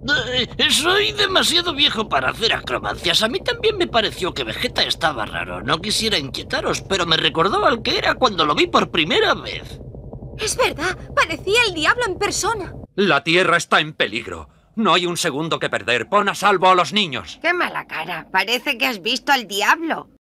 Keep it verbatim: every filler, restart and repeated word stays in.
Eh, soy demasiado viejo para hacer acrobacias. A mí también me pareció que Vegeta estaba raro. No quisiera inquietaros, pero me recordó al que era cuando lo vi por primera vez. Es verdad, parecía el diablo en persona. La Tierra está en peligro. No hay un segundo que perder. Pon a salvo a los niños. ¡Qué mala cara! Parece que has visto al diablo.